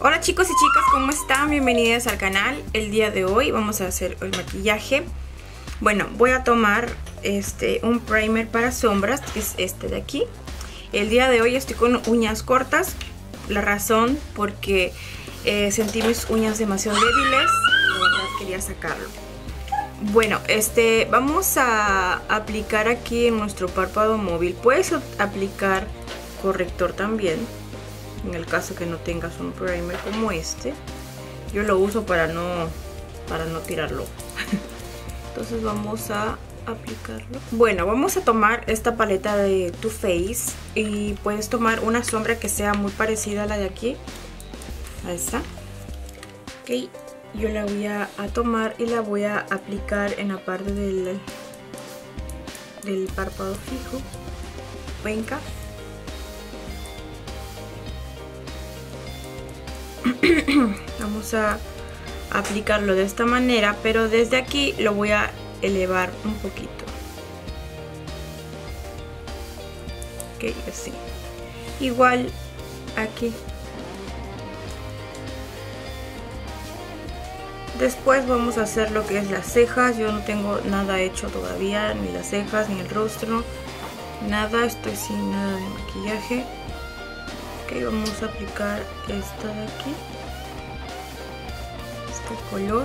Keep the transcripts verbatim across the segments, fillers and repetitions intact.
Hola chicos y chicas, ¿cómo están? Bienvenidos al canal. El día de hoy vamos a hacer el maquillaje. Bueno, voy a tomar este un primer para sombras, que es este de aquí. El día de hoy estoy con uñas cortas. La razón porque eh, sentí mis uñas demasiado débiles y la verdad quería sacarlo. Bueno, este vamos a aplicar aquí en nuestro párpado móvil. Puedes aplicar corrector también, en el caso que no tengas un primer como este. Yo lo uso para no para no tirarlo. Entonces vamos a aplicarlo. Bueno, vamos a tomar esta paleta de Too Faced y puedes tomar una sombra que sea muy parecida a la de aquí, a esta. Ok, yo la voy a, a tomar y la voy a aplicar en la parte del del párpado fijo. Venga. Vamos a aplicarlo de esta manera, pero desde aquí lo voy a elevar un poquito. Ok, así. Igual aquí. Después vamos a hacer lo que es las cejas. Yo no tengo nada hecho todavía, ni las cejas, ni el rostro, nada. Estoy sin nada de maquillaje. Ok, vamos a aplicar esta de aquí, este color.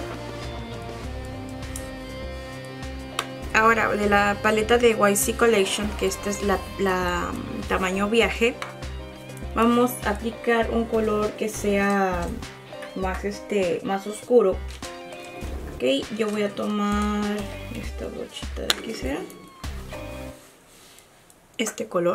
Ahora, de la paleta de Y C Collection, que esta es la, la tamaño viaje, vamos a aplicar un color que sea más, este, más oscuro. Ok, yo voy a tomar esta brochita de aquí, será este color.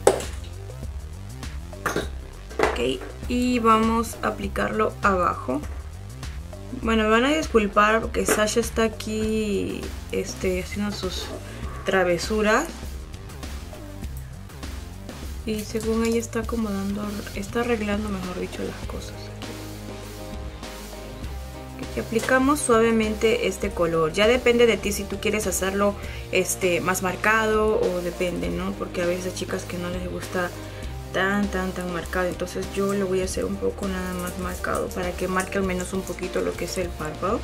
Ok, y vamos a aplicarlo abajo. Bueno, me van a disculpar porque Sasha está aquí este, haciendo sus travesuras. Y según ella está acomodando, está arreglando, mejor dicho, las cosas aquí. Okay, aplicamos suavemente este color. Ya depende de ti si tú quieres hacerlo este, más marcado o depende, ¿no? Porque a veces hay chicas que no les gusta tan tan tan marcado, entonces yo lo voy a hacer un poco nada más marcado para que marque al menos un poquito lo que es el párpado.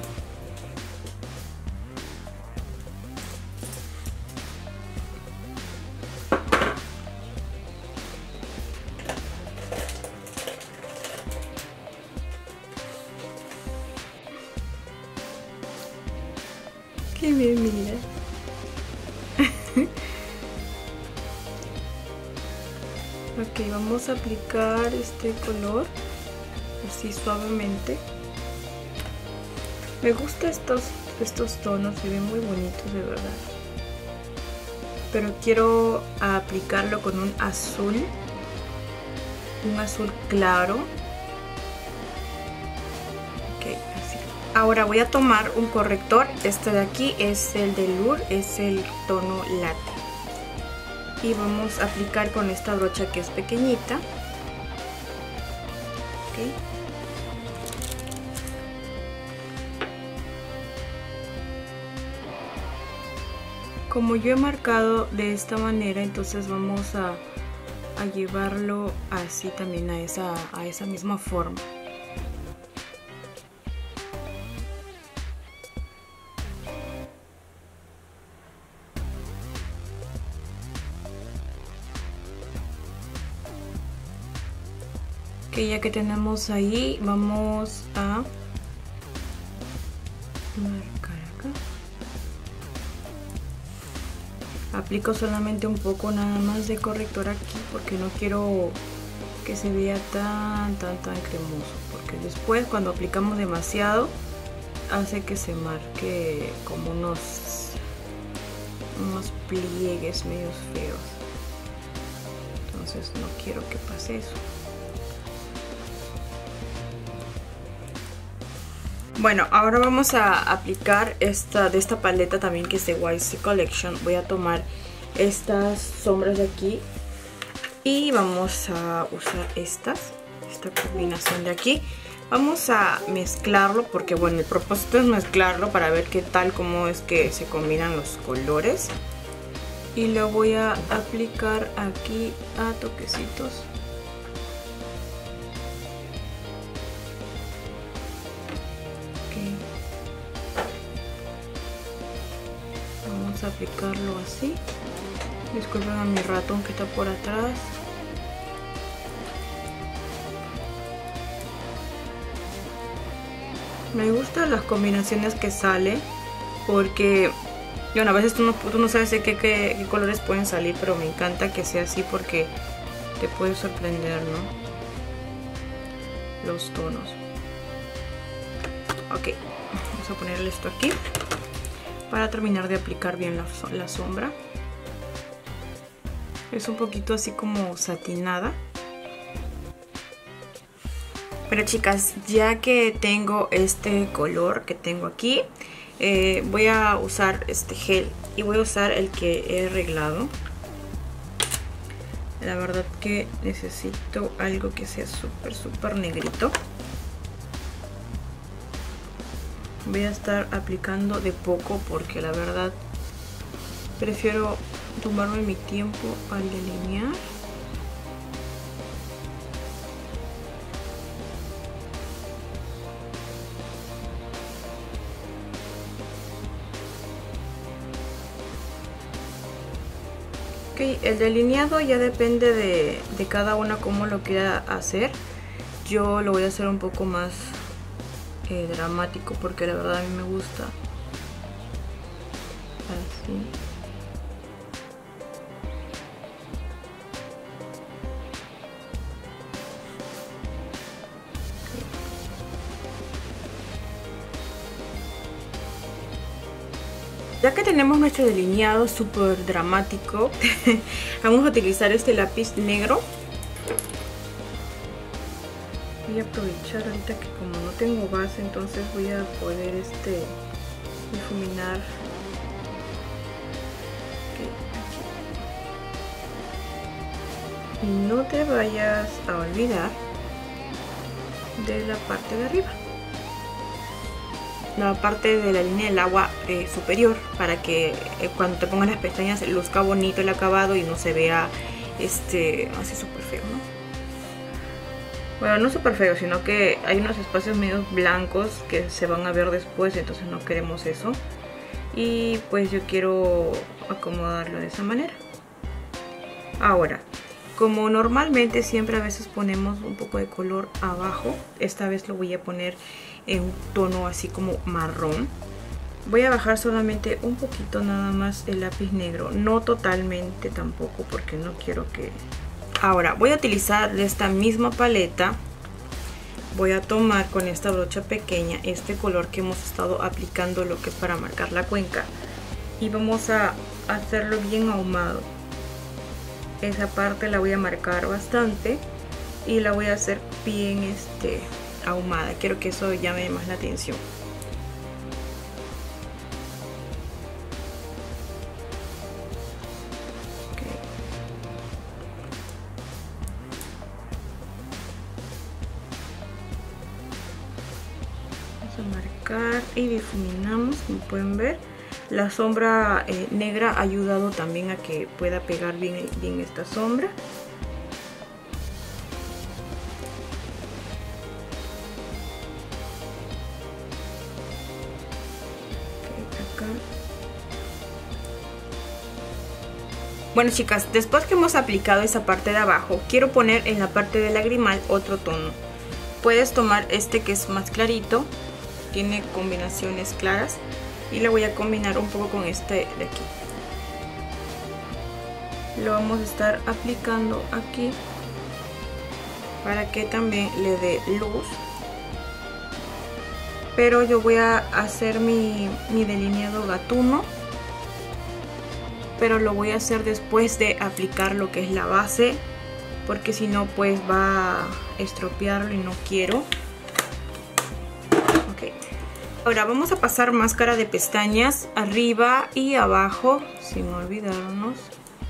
Qué bien, mira. Ok, vamos a aplicar este color así suavemente. Me gustan estos, estos tonos, se ven muy bonitos de verdad. Pero quiero aplicarlo con un azul, un azul claro. Ok, así. Ahora voy a tomar un corrector. Este de aquí es el de Lure, es el tono latte. Y vamos a aplicar con esta brocha que es pequeñita. Okay. Como yo he marcado de esta manera, entonces vamos a, a llevarlo así también a esa, a esa misma forma. Ya que tenemos ahí, vamos a marcar acá. Aplico solamente un poco nada más de corrector aquí porque no quiero que se vea tan tan tan cremoso, porque después cuando aplicamos demasiado hace que se marque como unos unos pliegues medios feos, entonces no quiero que pase eso. Bueno, ahora vamos a aplicar esta de esta paleta también, que es de Y C Collection. Voy a tomar estas sombras de aquí y vamos a usar estas, esta combinación de aquí. Vamos a mezclarlo porque, bueno, el propósito es mezclarlo para ver qué tal, cómo es que se combinan los colores. Y lo voy a aplicar aquí a toquecitos. vamos a aplicarlo así. Disculpen a mi ratón que está por atrás. Me gustan las combinaciones que sale, porque bueno, a veces tú no, tú no sabes de qué, qué, qué colores pueden salir, pero me encanta que sea así porque te puede sorprender, ¿no? Los tonos. Ok, vamos a ponerle esto aquí para terminar de aplicar bien la, la sombra. Es un poquito así como satinada. Pero chicas, ya que tengo este color que tengo aquí, eh, voy a usar este gel y voy a usar el que he arreglado. La verdad que necesito algo que sea súper súper negrito. Voy a estar aplicando de poco porque la verdad prefiero tomarme mi tiempo al delinear. Ok, el delineado ya depende de, de cada una cómo lo quiera hacer. Yo lo voy a hacer un poco más eh, dramático porque la verdad a mí me gusta así. Ya que tenemos nuestro delineado súper dramático, vamos a utilizar este lápiz negro. Voy a aprovechar ahorita que como no tengo base, entonces voy a poder este difuminar. Y no te vayas a olvidar de la parte de arriba, la parte de la línea del agua eh, superior, para que eh, cuando te pongas las pestañas luzca bonito el acabado y no se vea este así súper feo, ¿no? Bueno, no súper feo, sino que hay unos espacios medio blancos que se van a ver después, entonces no queremos eso. Y pues yo quiero acomodarlo de esa manera. Ahora, como normalmente siempre a veces ponemos un poco de color abajo, esta vez lo voy a poner en un tono así como marrón. Voy a bajar solamente un poquito nada más el lápiz negro, no totalmente tampoco porque no quiero que... Ahora voy a utilizar de esta misma paleta, voy a tomar con esta brocha pequeña este color que hemos estado aplicando, lo que es para marcar la cuenca, y vamos a hacerlo bien ahumado. Esa parte la voy a marcar bastante y la voy a hacer bien este ahumada. Quiero que eso llame más la atención. Okay. Vamos a marcar y difuminamos, como pueden ver. La sombra eh, negra ha ayudado también a que pueda pegar bien, bien esta sombra. Bueno chicas, después que hemos aplicado esa parte de abajo, quiero poner en la parte del lagrimal otro tono. Puedes tomar este que es más clarito, tiene combinaciones claras, y le voy a combinar un poco con este de aquí. Lo vamos a estar aplicando aquí para que también le dé luz. Pero yo voy a hacer mi, mi delineado gatuno, pero lo voy a hacer después de aplicar lo que es la base, porque si no pues va a estropearlo y no quiero. Ok, ahora vamos a pasar máscara de pestañas arriba y abajo sin olvidarnos.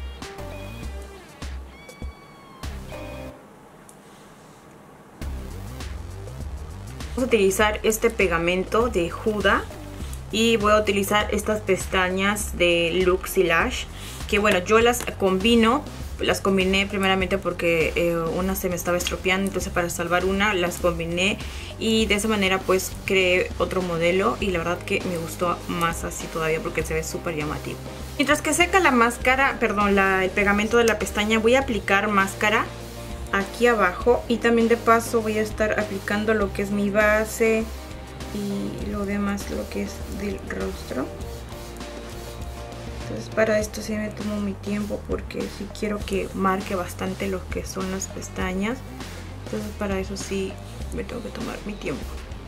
Vamos a utilizar este pegamento de Huda. Y voy a utilizar estas pestañas de Luxy Lash, que bueno, yo las combino las combiné primeramente porque eh, una se me estaba estropeando, entonces para salvar una las combiné y de esa manera pues creé otro modelo y la verdad que me gustó más así todavía porque se ve súper llamativo. Mientras que seca la máscara, perdón, la, el pegamento de la pestaña, voy a aplicar máscara aquí abajo y también de paso voy a estar aplicando lo que es mi base y lo demás, lo que es del rostro. Entonces para esto sí me tomo mi tiempo porque sí quiero que marque bastante lo que son las pestañas. Entonces para eso sí me tengo que tomar mi tiempo.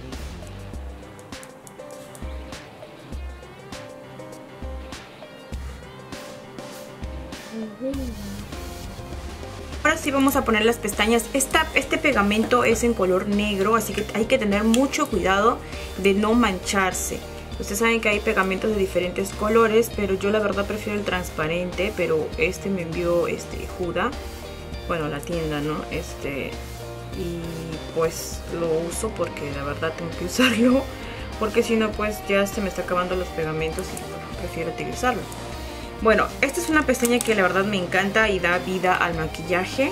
Ahora sí vamos a poner las pestañas. Esta, este pegamento es en color negro, así que hay que tener mucho cuidado de no mancharse. Ustedes saben que hay pegamentos de diferentes colores, pero yo la verdad prefiero el transparente, pero este me envió este Huda, bueno, la tienda, ¿no? Este, y pues lo uso porque la verdad tengo que usarlo, porque si no pues ya se me está acabando los pegamentos y bueno, prefiero utilizarlo. Bueno, esta es una pestaña que la verdad me encanta y da vida al maquillaje.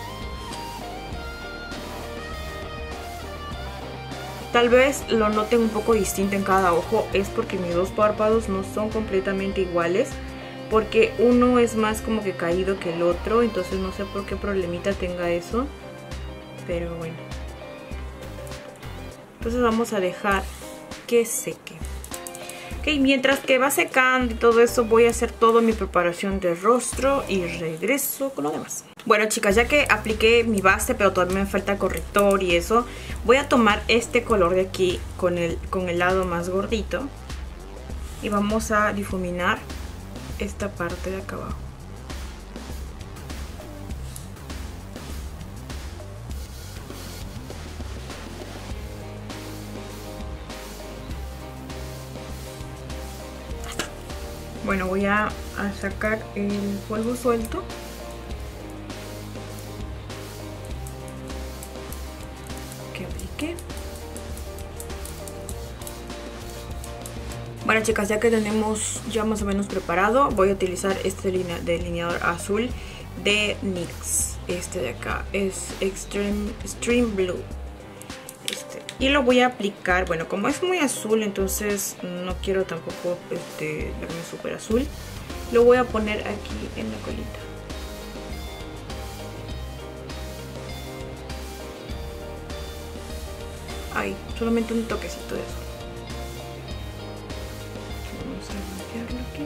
Tal vez lo noten un poco distinto en cada ojo, es porque mis dos párpados no son completamente iguales, porque uno es más como que caído que el otro, entonces no sé por qué problemita tenga eso, pero bueno. Entonces vamos a dejar que seque. Ok, mientras que va secando y todo eso, voy a hacer toda mi preparación de rostro y regreso con lo demás. Bueno chicas, ya que apliqué mi base, pero todavía me falta corrector y eso, voy a tomar este color de aquí con el, con el lado más gordito y vamos a difuminar esta parte de acá abajo. Bueno, voy a, a sacar el polvo suelto. Que apliqué. Bueno chicas, ya que tenemos ya más o menos preparado, voy a utilizar este delineador azul de NYX. Este de acá es Extreme, Extreme Blue. Este. Y lo voy a aplicar, bueno, como es muy azul, entonces no quiero tampoco este, verme súper azul. Lo voy a poner aquí en la colita. Ahí, solamente un toquecito de eso. Vamos a limpiarlo aquí.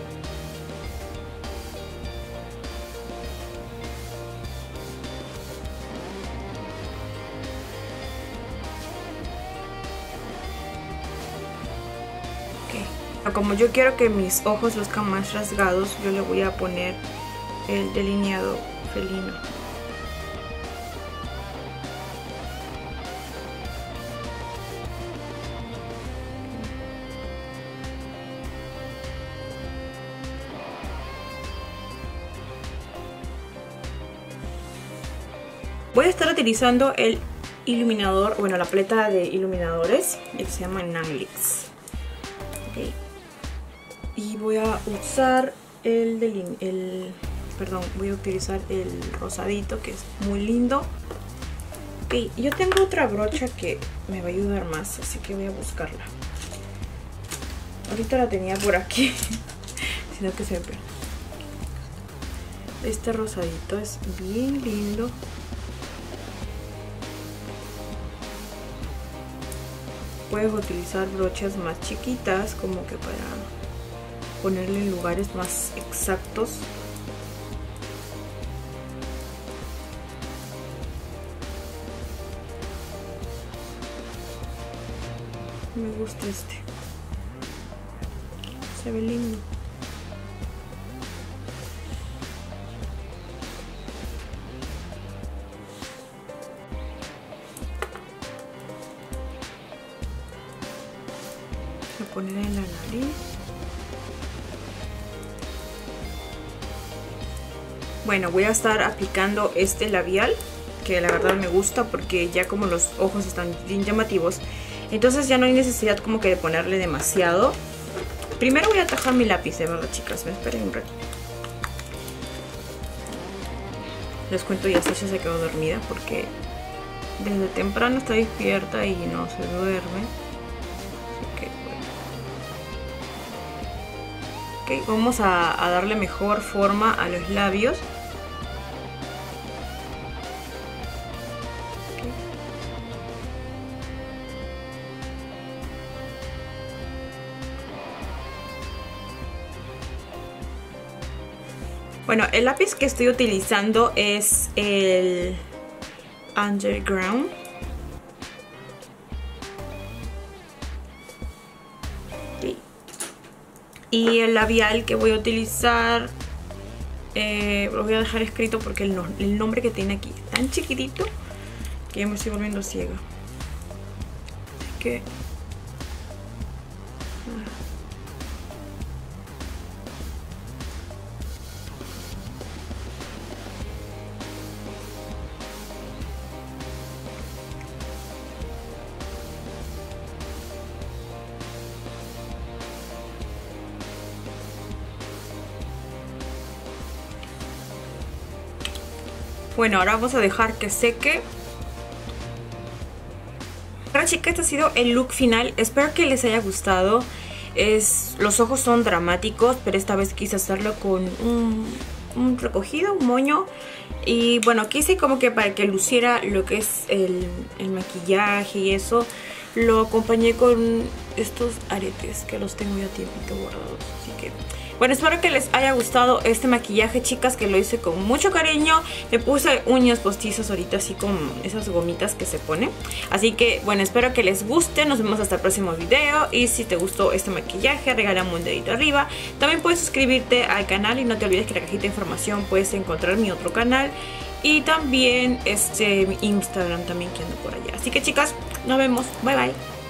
Como yo quiero que mis ojos luzcan más rasgados, yo le voy a poner el delineado felino. Voy a estar utilizando el iluminador, bueno, la paleta de iluminadores que se llama NYX. Okay. Y voy a usar el, del, el perdón, voy a utilizar el rosadito que es muy lindo. Ok, yo tengo otra brocha que me va a ayudar más, así que voy a buscarla. Ahorita la tenía por aquí, sino que se me perdió. Este rosadito es bien lindo. Puedes utilizar brochas más chiquitas como que para ponerle en lugares más exactos. Me gusta este, se ve lindo. Voy a poner en la nariz. Bueno, voy a estar aplicando este labial, que la verdad me gusta porque ya como los ojos están bien llamativos, entonces ya no hay necesidad como que de ponerle demasiado. Primero voy a atajar mi lápiz, de verdad chicas, me esperen un ratito. Les cuento, ya Sasha se quedó dormida porque desde temprano está despierta y no se duerme. Así que bueno. Ok, vamos a, a darle mejor forma a los labios. Bueno, el lápiz que estoy utilizando es el Underground. Sí. Y el labial que voy a utilizar, eh, lo voy a dejar escrito porque el, no, el nombre que tiene aquí es tan chiquitito que ya me estoy volviendo ciega. Así que... Bueno, ahora vamos a dejar que seque. Ahora, chicas, este ha sido el look final. Espero que les haya gustado. Es, los ojos son dramáticos, pero esta vez quise hacerlo con un, un recogido, un moño. Y bueno, quise como que para que luciera lo que es el, el maquillaje y eso. Lo acompañé con estos aretes que los tengo ya tiempito guardados. Así que... bueno, espero que les haya gustado este maquillaje, chicas, que lo hice con mucho cariño. Le puse uñas postizas ahorita, así con esas gomitas que se ponen. Así que, bueno, espero que les guste. Nos vemos hasta el próximo video. Y si te gustó este maquillaje, regálame un dedito arriba. También puedes suscribirte al canal y no te olvides que en la cajita de información puedes encontrar mi otro canal. Y también este mi Instagram también, que ando por allá. Así que, chicas, nos vemos. Bye, bye.